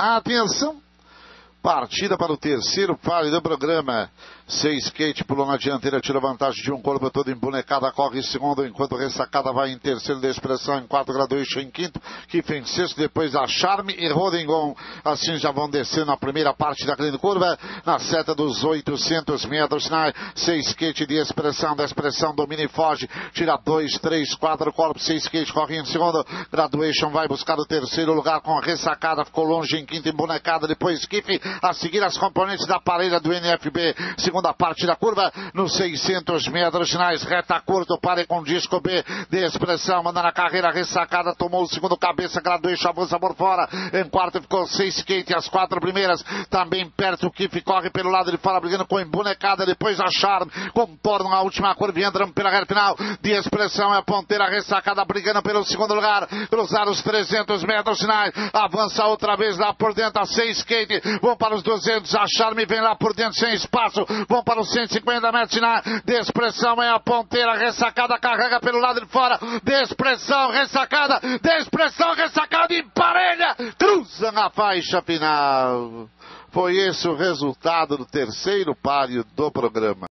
Atenção! Partida para o terceiro páreo do programa. 6 skate pulou na dianteira, tira vantagem de um corpo todo embonecada, corre em segundo, enquanto Ressacada vai em terceiro de expressão, em quarto Graduation em quinto, Kiff em sexto, depois a Charme e Rodingon. Assim já vão descendo na primeira parte da grande curva, na seta dos 800 metros, na 6 skate de expressão, da expressão domina e foge, tira 2, 3, 4 corpos, 6 skate corre em segundo, Graduation vai buscar o terceiro lugar com a Ressacada, ficou longe em quinto, embonecada, depois Kiff, a seguir as componentes da parelha do NFB, segunda parte da curva, nos 600 metros finais, reta curta, pare com disco B de expressão, manda na carreira, Ressacada, tomou o segundo cabeça, Graduation avança por fora, em quarto ficou 6 skate, as 4 primeiras, também perto o Kiff corre pelo lado de fora, brigando com a embonecada, depois a Charme, contornam a última curva e entram pela reta final, de expressão é a ponteira, Ressacada brigando pelo segundo lugar, cruzar os 300 metros finais, avança outra vez lá por dentro, a 6 skate, vão para os 200, a Charme vem lá por dentro sem espaço, vão para os 150 metros finais, de expressão é a ponteira, Ressacada carrega pelo lado de fora, de expressão, Ressacada, e parelha, cruzam a faixa final. Foi esse o resultado do terceiro páreo do programa.